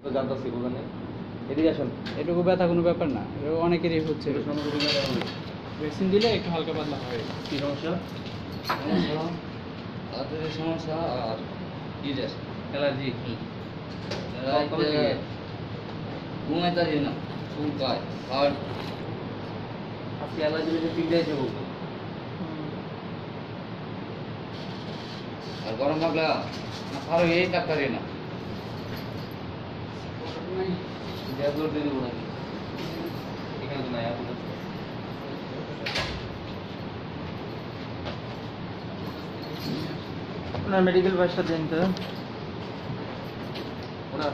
তো জানতাছি বুঝেন এদিকে আসেন। এটুকু ব্যথা কোনো ব্যাপার না, এটা অনেকেরই হচ্ছে। ভ্যাকসিন দিলে একটু হালকা পাতলা হয়। কি সমস্যা? হাতের সমস্যা আর ইরেস অ্যালার্জি। ঘুমাইতে পারি না, চুলকায় আর আজকে অ্যালার্জি হয়েছে 3 এসে বলতো। আর গরম লাগলে আরো এই ডাক্তারি না গ্যাসলোড দিয়ে দেবো নাকি? এখানে তো নাই আপনার। আপনার মেডিকেল বাসটা দিন তো। ওনার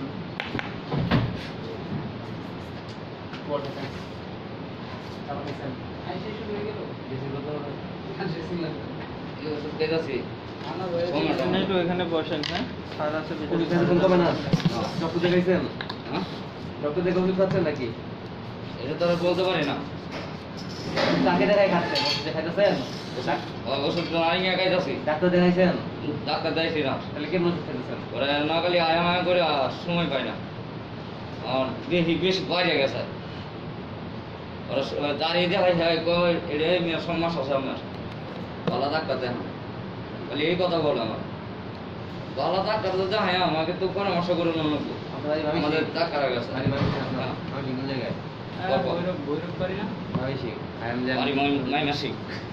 দেখেছি একটু এখানে বসেন। হ্যাঁ, স্যার আছে ভিতরে। কমে না। ডক্টর দেখাইছেন? হ্যাঁ ডক্টর দেখে ওষুধ খাচ্ছেন নাকি? এটা তো আর বলতে পারি না। কাকে দেখাই খাচ্ছেন? ওষুধ দেখাইতেছেন? ওষুধ তো আমি খাইতেছি, ডাক্তার দেখাইছেন? ডাক্তার দেখছি না। তাহলে কেমন ওষুধ খাইতেছেন? ওরা না খালি আয়া মায়া করে আর সময় পায় না, আর দেখি বেশ বাইরে গেছে। ওরা দাঁড়িয়ে দেখাই হয় এটা মেয়ের সমস্যা আছে আপনার, ভালো ডাক্তার দেন খালি এই কথা বলে আমার। ভালো ডাক্তার তো দেখায় আমাকে তো পরামর্শ করে নেবো। আপনার এই আমাদের ডাক্তার গেছে বাড়ি বাড়ি আপনার আমি বিভিন্ন জায়গায় ভৈরব বাড়ি না? ভাবিছি আই এম বাড়ি মাইমাসি।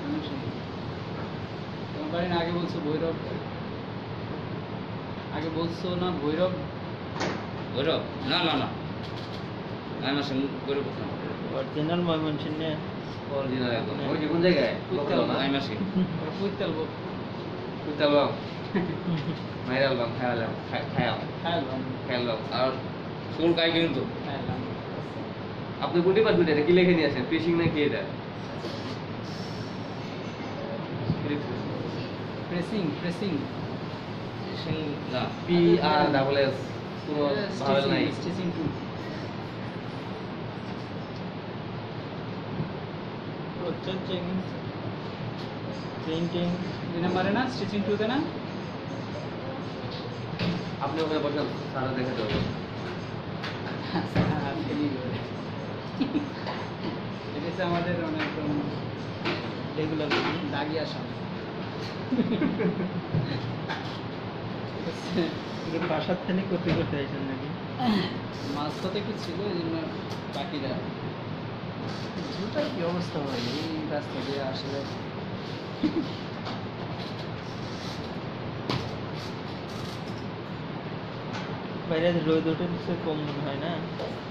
তোমার বাড়ি না? আগে বলছো ভৈরব, আগে বলছো না ভৈরব? ভৈরব না না না মাইমাসি ভৈরব না, অরিজিনাল ময়মনসিংহে। অরিজিনাল একদম। ওই যে কোন জায়গায়? লোকাল না? মাইমাসি। পুইতাল বল। কুতালবাম মাইরালবাম খায়ালাম খায়াল খাইলাম খায়ালাম। আর চুল কাই কিন্তু খাইলাম। আপনি কোন ডিপার্টমেন্ট? এটা কি লিখে নিয়ে আসেন? ফিশিং না কি এটা? প্রেসিং প্রেসিং না পি আর ডাবল এস কোনো ভাওয়েল নাই। স্টিচিং টু চেকিং পেইন্টিং এই নাম্বারে না? স্টিচিং টুতে না? আপনি ওখানে বসেন, সারা দেখে দেবো। এটা হচ্ছে আমাদের অনেক রেগুলার দাগি আসা। বাসার থেকে করতে করতে আসেন নাকি? মাছ তো একটু ছিল, এই জন্য বাকিরা জুতার কি অবস্থা হয় এই রাস্তা দিয়ে আসলে। বাইরে রোদ ওঠে কম মনে হয় না?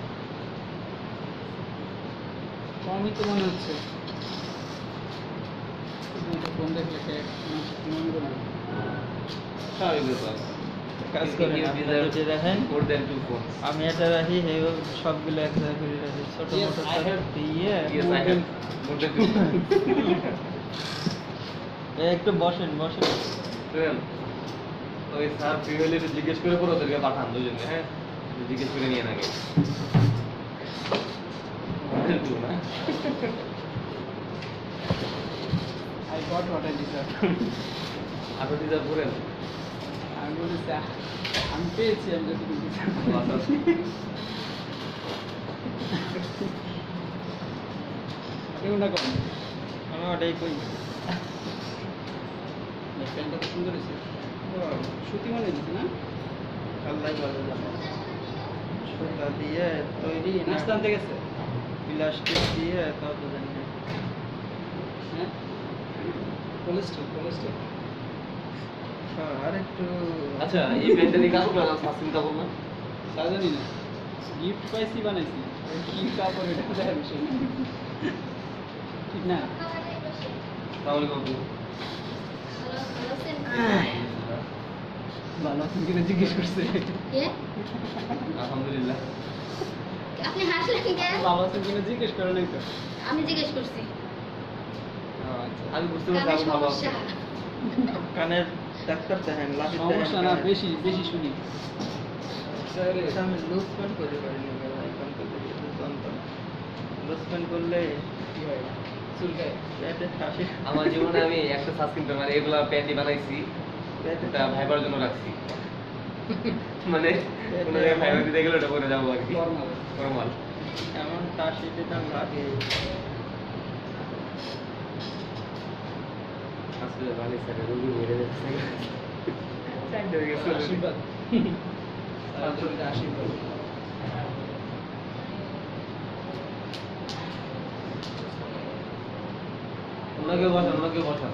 কমই তো মনে হচ্ছে। ফোন দেখলে মনে করবে স্বাভাবিক ব্যাপার। কাজ করে না। যেটা দেখেন More than 2 phones. আমি এটা রাখি সবগুলো এক জায়গায় করে রাখি, ছোট মোটো দিয়ে। Yes, I have more than 2 phones. একটু বসেন বসেন। শুনেন, ওই স্যার ফ্রি হলে একটু জিজ্ঞেস করে পরে ওদেরকে পাঠান দুজনে। হ্যাঁ, একটু জিজ্ঞেস করে নিয়ে নাকি না। I got what I deserve. আপনি ডিজার্ভ করেন। আমি বলেছি আমি পেয়েছি, আমি যতটুকু কেউ না কম আমি ওটাই কই। প্যান্টটা তো সুন্দর হয়েছে, সুতি মনে হচ্ছে না? আল্লাহ ভালো জানে। সুতা দিয়ে তৈরি, নাস্তা আনতে গেছে প্লাস্টিক দিয়ে, তাও তো জানি না। হ্যাঁ, কোলেস্ট্রল কোলেস্ট্রল। আর একটু আচ্ছা, এই ব্যান্ডটা নিয়ে কাজ করলাম, চিন্তা করলাম। তা জানি না, গিফট পাইছি বানাইছি, কি কাপড় এটা দেখার বিষয় না, ঠিক না? তাহলে কত? ভালো আছেন কিনা জিজ্ঞেস করছে। আলহামদুলিল্লাহ। আপনি হাসলেন কেন? ভালো আছেন কিনা জিজ্ঞেস করে নাই তো। আমি জিজ্ঞেস করছি। আমি বুঝতে পারছি আপনি ভালো আছেন। কানের ডাক্তার দেখেন, সমস্যা না, বেশি বেশি শুনি। আমি লুজ প্যান্ট করতে পারি না ভাই, লুজ প্যান্ট করলে কি হয়? চুলকায়, পেটে হাসি। আমার জীবনে আমি একটা সাসকিন মানে এগুলা প্যান্টি বানাইছি, এটা ভাইবার জন্য রাখছি। মানে কোনো জায়গায় ফাইবার দিতে গেলে ওটা করে যাবো আর কি ফর্মাল ফর্মাল এমন তার সেটা লাগে আসলে ভালো স্যার রোগী বেড়ে যাচ্ছে চাইতে হয়ে গেছে আশীর্বাদ আশীর্বাদ ওনাকে বসান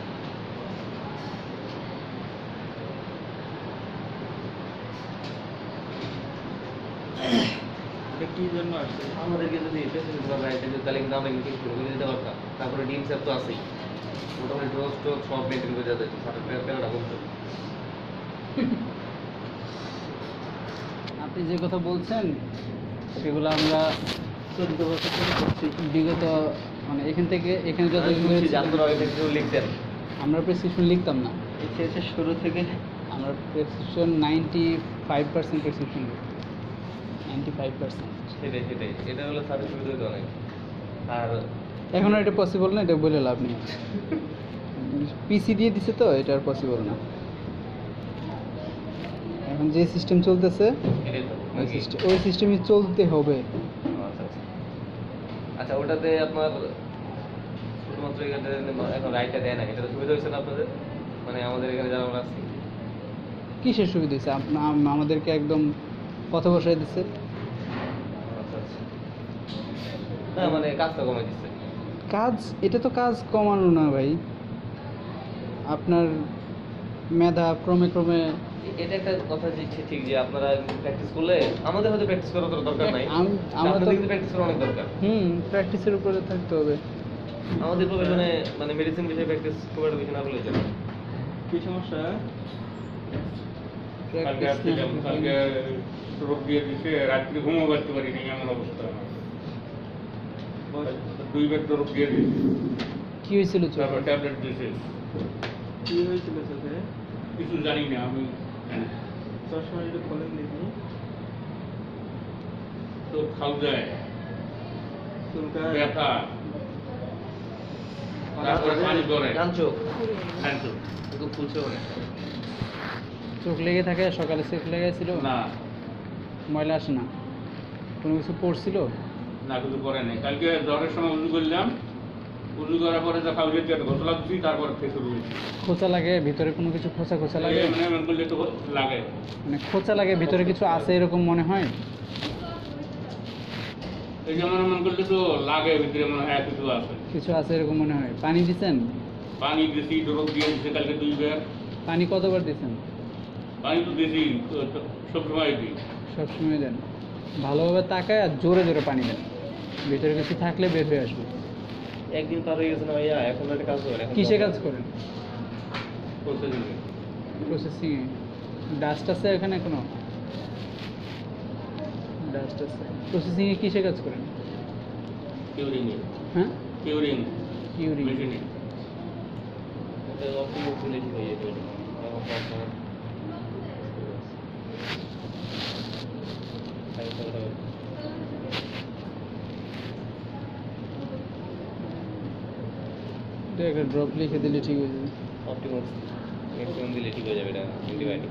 এটা কি জন্য আসছে আমাদেরকে যদি প্রেসিডেন্ট করা হয় তাহলে কিন্তু আমরা কিন্তু শুরু করে দিতে পারতাম তারপরে ডিম স্যার তো আছেই মোটামুটি ড্রোজ টোজ সব মেনটেন করে যেতে স্যারের প্যারাটা বলতো আপনি যে কথা বলছেন সেগুলো আমরা 14 বছর ধরে করছি বিগত মানে এখানে যত আপনারা ওই থেকে লিখতেন আমরা প্রেসক্রিপশন লিখতাম না এসে শুরু থেকে আমরা প্রেসক্রিপশন 95% প্রেসক্রিপশন লিখতাম 95%। সেটাই এটা হলো স্যারের সুবিধা হতো অনেক আর এখন আর এটা পসিবল না, এটা বলে লাভ নেই। পিসি দিয়ে দিছে তো এটা আর পসিবল না। এখন যে সিস্টেম চলতেছে এটাই তো ওই সিস্টেমই চলতে হবে। আচ্ছা ওটাতে আপনার শুধুমাত্র এখানে এখন রাইটটা দেয় না, এটা সুবিধা হয়েছে না আপনাদের? মানে আমাদের এখানে যারা আমরা আছি কিসের সুবিধা হয়েছে? আমাদেরকে একদম পথ বসায় দিচ্ছে। আচ্ছা না মানে কাজটা কমে দিচ্ছে। কাজ এটা তো কাজ কমানো না ভাই, আপনার মেধা ক্রমে এটা একটা কথা যে ঠিক যে আপনারা প্র্যাকটিস করলে আমাদের হয়তো প্র্যাকটিস করার দরকার নাই, আমরা তো কিন্তু প্র্যাকটিস করা অনেক দরকার। প্র্যাকটিসের উপরে থাকতে হবে। আমাদের প্রফেশনে মানে মেডিসিন বিষয়ে প্র্যাকটিস খুব একটা বেশি না করলে চলে। কি সমস্যা? কালকে রোগ দিয়ে দিছে, রাত্রি ঘুমও করতে পারিনি, এমন অবস্থা। 2 বেড রোগ দিয়ে দিয়েছে, কি হয়েছিল? তারপর ট্যাবলেট দিয়েছে। কি হয়েছিল চোখে? কিছু জানি না আমি। চশমা একটু খোলেন দেখি। চোখ খাও যায়, ব্যথা, তারপরে পানি করে জানছো চোখ কিন্তু ফুলছে অনেক। চোখ লেগে থাকে, সকালে চোখ লেগেছিল না, ময়লা আসে না, কোনো কিছু পড়ছিল না কিছু করে নাই। কালকে জ্বরের সময় উজু করলাম, উজু করার পরে যা খাও যেতে একটা ঘোষলা দিচ্ছি, তারপর খেয়ে শুরু হয়েছে। খোঁচা লাগে ভিতরে, কোনো কিছু খোঁচা লাগে, মানে এমন করলে তো লাগে, মানে খোঁচা লাগে ভিতরে কিছু আছে এরকম মনে হয়। এই যেমন এমন করলে তো লাগে ভিতরে মনে হয় কিছু আছে এরকম মনে হয়। পানি দিচ্ছেন? পানি দিয়েছি, ডোরক দিয়ে দিচ্ছে কালকে 2 বের। পানি কতবার দিচ্ছেন? পানি তো দিয়েছি, সবসময় দিই। সবসময় দেন। ভালোভাবে তাকায় আর জোরে পানি দেন, ভিতরে কিছু থাকলে বের হয়ে আসবে। একদিন পার হয়ে গেছে না ভাইয়া, এখন একটা কাজ করেন। কিসে কাজ করেন? প্রসেসিংয়ে। প্রসেসিং এ। ডাস্ট আছে এখানে কোনো? ডাস্ট আছে। প্রসেসিং এ কিসে কাজ করেন? কিউরিংয়ে। হ্যাঁ, কিউরিং কিউরিং। মেশিনে। এটা অপটিমাল ফুলে ঠিক হয়ে যাবে। একটা ড্রপ লিখে দিলে ঠিক হয়ে যাবে। অপটিমাল ম্যাক্সিমাম দিলে ঠিক হয়ে যাবে। এটা অ্যান্টিবায়োটিক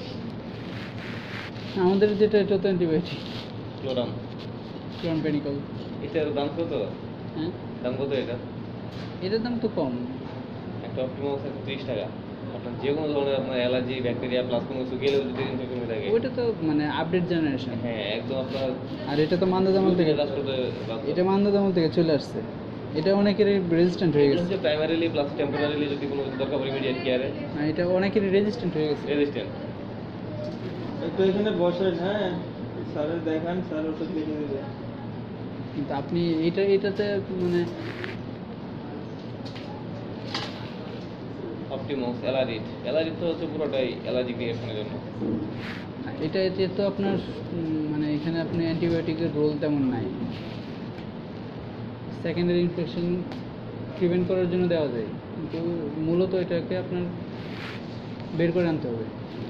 আমাদের যেটা এটা তো অ্যান্টিবায়োটিক, ক্লোরামফেনিকল। এটার দাম কত? হ্যাঁ, দাম কত এটা? এটার দাম তো কম। একটা অপটিমাল 30 টাকা। আপনার যে কোনো ধরনের আপনার অ্যালার্জি, ব্যাকটেরিয়া প্লাস কোনো কিছু গেলেও যদি ইনফেকশন হয়ে থাকে, ওইটা তো মানে আপডেট জেনারেশন। হ্যাঁ একদম আপনার। আর এটা তো মান্দাজামল থেকে, এটা মান্দাজামল থেকে চলে আসছে। এটা অনেকেরই রেজিস্ট্যান্ট হয়ে গেছে। প্রাইমারিলি প্লাস টেম্পোরারিলি যদি কোনো দরকার পড়ে ইমিডিয়েট কেয়ারে, এটা অনেকেরই রেজিস্ট্যান্ট হয়ে গেছে। রেজিস্ট্যান্ট। একটু এখানে বসেন, হ্যাঁ স্যারের দেখান, স্যার ওষুধ লিখে দেবে। কিন্তু আপনি এটাতে মানে অপটিমাস অ্যালার্জি তো হচ্ছে পুরোটাই অ্যালার্জিক রিঅ্যাকশনের জন্য। এতে তো আপনার মানে এখানে আপনি অ্যান্টিবায়োটিকের রোল তেমন নাই। সেকেন্ডারি ইনফেকশন প্রিভেন্ট করার জন্য দেওয়া যায়, কিন্তু মূলত এটাকে আপনার বের করে আনতে হবে।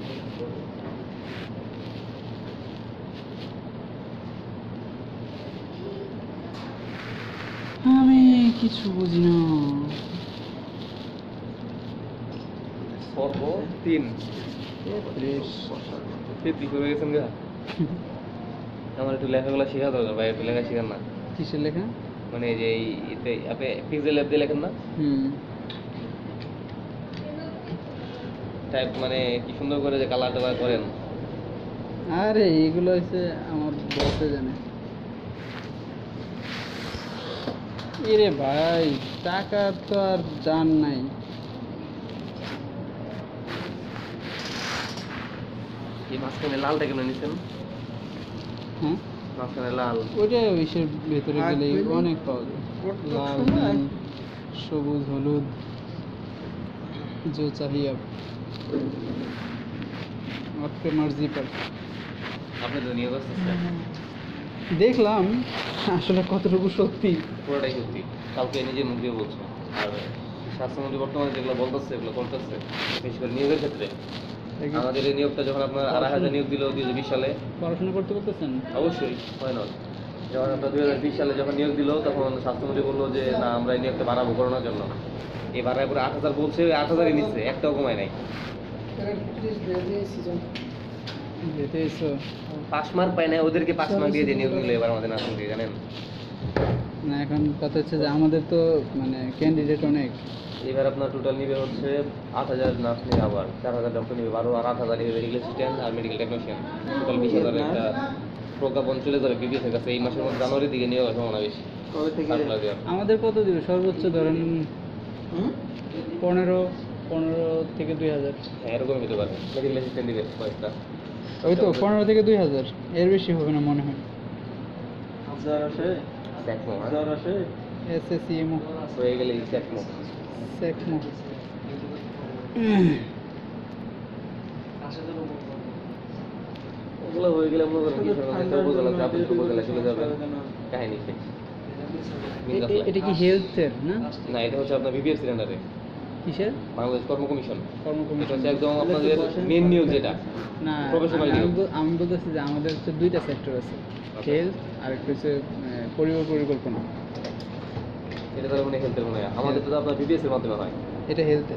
আমি কিছু বুঝি না। সর্ব 3 33 সে তুই করে গেছেন গা আমার একটু লেখাগুলো শেখা দরকার ভাই, একটু লেখা শেখান না। কিসের লেখা? মানে এই যে এতে আপনি পিক্সেল অ্যাপ দিয়ে লেখেন না, হুম। টাইপ মানে কি সুন্দর করে যে কালার টালার করেন। আরে এগুলো হচ্ছে আমার বসে জানে। এরে ভাই টাকা তো আর জান নাই। এই মাঝখানে লালটা কেন নিছেন? হ্যাঁ মাঝখানে লাল ওইটা ইসের ভেতরে গেলে অনেক পাওয়া যায়। লাল, নীল, সবুজ, হলুদ, जो चाहिए अब आपके मर्जी पर। আপনি তো নিয়ে বসতেছেন, দেখলাম আসলে কতটুকু সত্যি। পুরোটাই সত্যি, কালকে নিজে মুখ দিয়ে বলছো। আর স্বাস্থ্যমন্ত্রী বর্তমানে যেগুলো বলতেছে এগুলো করতেছে, বিশেষ করে নিয়োগের ক্ষেত্রে। আমাদের এই নিয়োগটা যখন আপনার 2,500 নিয়োগ দিল 2020 সালে, পড়াশোনা করতে করতেছেন? অবশ্যই হয় না। যখন আপনার 2020 সালে যখন নিয়োগ দিল তখন স্বাস্থ্যমন্ত্রী বললো যে না আমরা এই নিয়োগটা বাড়াবো করোনার জন্য। এই বাড়ায় পুরো 8,000 বলছে, 8,000ই নিচ্ছে, একটাও কমায় নাই। যেতে এসো। 5 মার্ক পায় না, ওদেরকে 5 মার্ক দিয়ে যে নিয়োগ দিল এবার আমাদের নাম দিয়ে জানেন। না এখন কথা হচ্ছে যে আমাদের তো মানে ক্যান্ডিডেট অনেক। এবার আপনার টোটাল নিবে হচ্ছে 8,000 নার্স নিবে, আবার 4,000 ডক্টর নিবে, আর 8,000 নিবে মেডিকেল অ্যাসিস্ট্যান্ট আর মেডিকেল টেকনিশিয়ান। টোটাল 20,000 একটা প্রজ্ঞাপন চলে যাবে বিবিএস এর কাছে। এই মাসের মধ্যে জানুয়ারির দিকে নিয়োগ হবে সম্ভাবনা বেশি। কবে থেকে? সার্কুলার দেওয়ার। আমাদের কত দিবে সর্বোচ্চ ধরেন 15 থেকে 2,000। হ্যাঁ এরকম হতে পারে, মেডিকেল অ্যাসিস্ট্যান্ট দিবে কয়েকটা। ওই তো 15 থেকে 2,000, এর বেশি হবে না মনে হয়। স্যাকমো, এসএসসিএমও হয়ে গেলে স্যাকমো। সেকমো। ওগুলো হয়ে গেলে মনে করেন কিশোরগঞ্জের উপজেলা, চাঁদপুর উপজেলা চলে যাবে, কাহিনী শেষ। এটা কি হেলথের না? না, এটা হচ্ছে আপনার বিবিএস সিলিন্ডারে কিসের? বাংলাদেশ কর্ম কমিশন। কর্ম এটা কমিশন। হচ্ছে একদম আপনাদের মেন নিয়োগ যেটা। না Professional নিয়োগ। আমি বলতেছি যে আমাদের হচ্ছে দুইটা সেক্টর আছে, হেলথ আর একটা হচ্ছে পরিবার পরিকল্পনা। এটা তাহলে মানে হেলথের মনে হয়, আমাদের তো আপনার বিবিএস এর মাধ্যমে হয়। এটা হেলথের।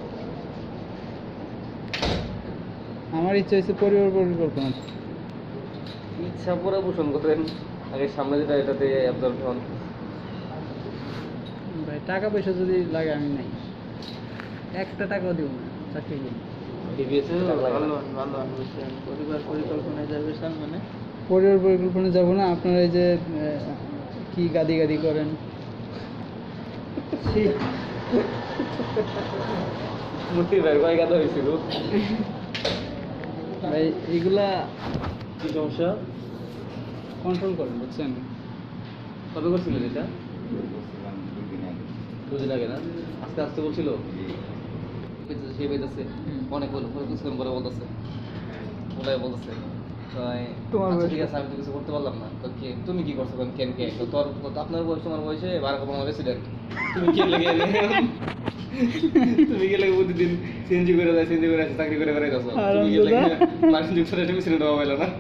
আমার ইচ্ছা হচ্ছে পরিবার পরিকল্পনা। ইচ্ছা পুরো পোষণ করেন, আগে সামনে যেটা এটাতে অ্যাবজর্ব হন। ভাই টাকা পয়সা যদি লাগে আমি নাই, একটা টাকাও দিব না চাকরি করি। বিবিএস পরিবার পরিকল্পনায় যাবে মানে পরিবার পরিকল্পনায় যাব না। আপনারা এই যে কি গাদি গাদি করেন, মুক্তি ভাই কয় কথা হয়েছিল? ভাই এগুলা কি সমস্যা? কন্ট্রোল করেন বুঝছেন? কবে করছিলেন এটা? 2 দিন আগে না? আস্তে আস্তে বলছিল সে পেয়েছে অনেক বলো কিছুক্ষণ পরে বলতেছে, ওলাই বলতেছে তোমার আচ্ছা, বয়স ঠিক আছে আমি তো কিছু করতে পারলাম না। তো কে তুমি কি করছো? কেন কে তো তোর আপনার বয়স তোমার বয়সে বারাক ওবামা প্রেসিডেন্ট, তুমি কে লেগে তুমি কে লেগে প্রতিদিন সিএনজি করে যায়, সিএনজি করে আছে, চাকরি করে করে যাচ্ছ, তুমি কে লেগে মার্কিন যুক্তরাষ্ট্রে প্রেসিডেন্ট হওয়া পাইলো না?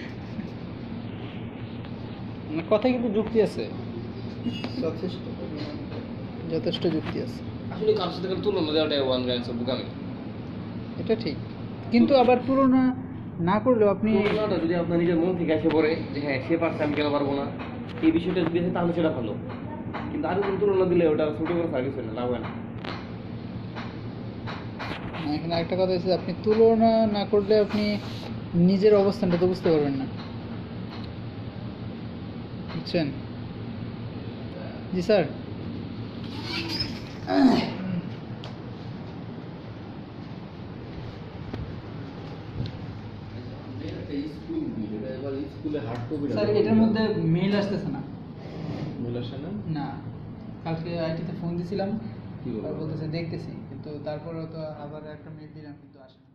মানে কথায় কিন্তু যুক্তি আছে, যথেষ্ট যুক্তি আছে। আসলে কারোর সাথে কোনো তুলনা দেওয়াটা ওয়ান গ্রাইন্স অফ বুকামি। এটা ঠিক, কিন্তু আবার তুলনা না করলেও আপনি তুলনাটা যদি আপনার নিজের মন থেকে এসে পড়ে যে হ্যাঁ সে পারছে আমি কেন পারবো না, এই বিষয়টা যদি আছে তাহলে সেটা ভালো। কিন্তু আরো কোনো তুলনা দিলে ওটা ছোট করে সার্ভিস হয় না, লাভ হয় না। এখানে একটা কথা হচ্ছে আপনি তুলনা না করলে আপনি নিজের অবস্থানটা তো বুঝতে পারবেন না, বুঝছেন? জি স্যার। স্যার এটার মধ্যে মেইল আসতেছে না। না, কালকে আইটিতে ফোন দিছিলাম, বলতেছে দেখতেছি, কিন্তু তারপরে তো আবার একটা মেইল দিলাম কিন্তু আসে না।